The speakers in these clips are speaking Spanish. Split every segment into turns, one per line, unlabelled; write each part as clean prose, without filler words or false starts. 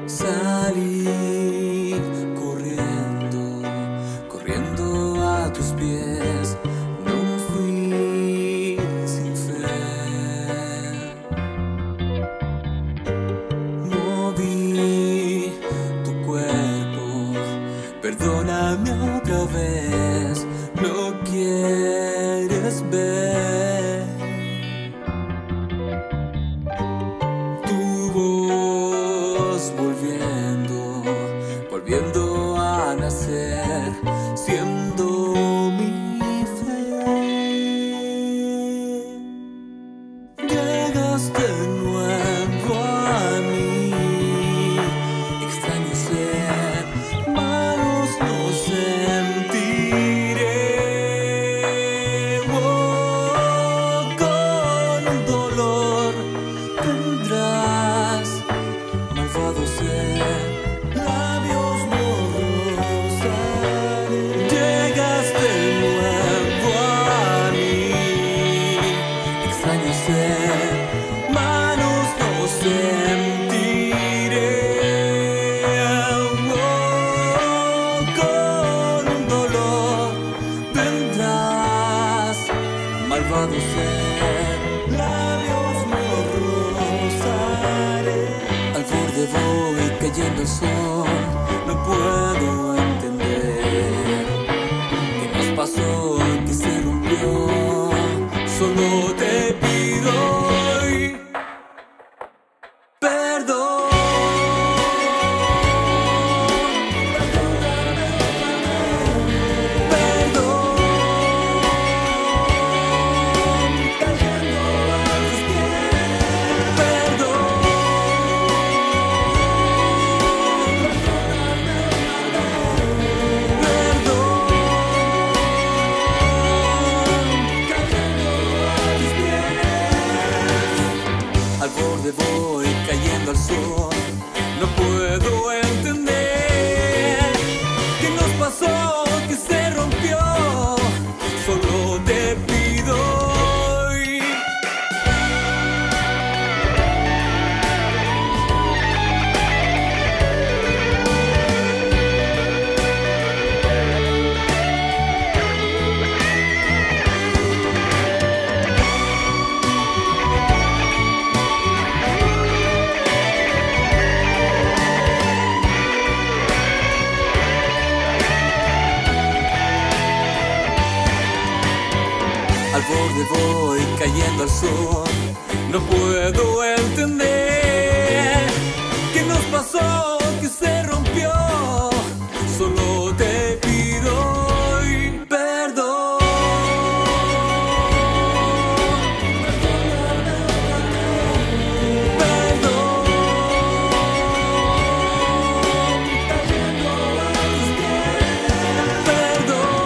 Salí corriendo, corriendo a tus pies. No fui sin fe. Moví tu cuerpo, perdóname otra vez. No quieres ver tu voz volviendo a nacer, siendo mi fe. Llegaste de nuevo a mí, extraño ser, manos no sentiré. Oh, con dolor tendrás, malvado ser. Manos no sentiré. Oh, con dolor vendrás, malvado ser. Labios no rozaré. Al borde voy cayendo el sol. No puedo entender qué nos pasó, que se rompió. Solo te pido hoy perdón. Perdón, cayendo a tus pies. Perdón, al borde voy cayendo al sol. No puedo entender qué nos pasó, que se rompió. Solo te pido hoy al borde voy cayendo al sol. No puedo entender qué nos pasó, que se rompió. Solo te pido hoy perdón. Perdón, cayendo a tus pies. Perdón.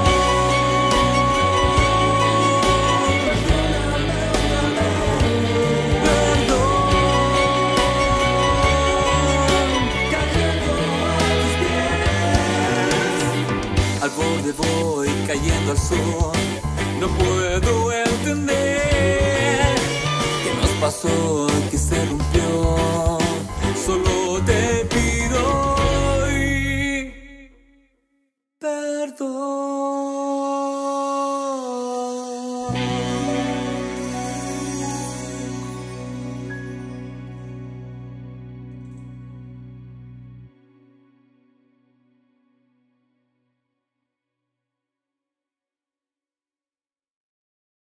Al borde voy cayendo al sol. No puedo entender qué nos pasó, que se rompió.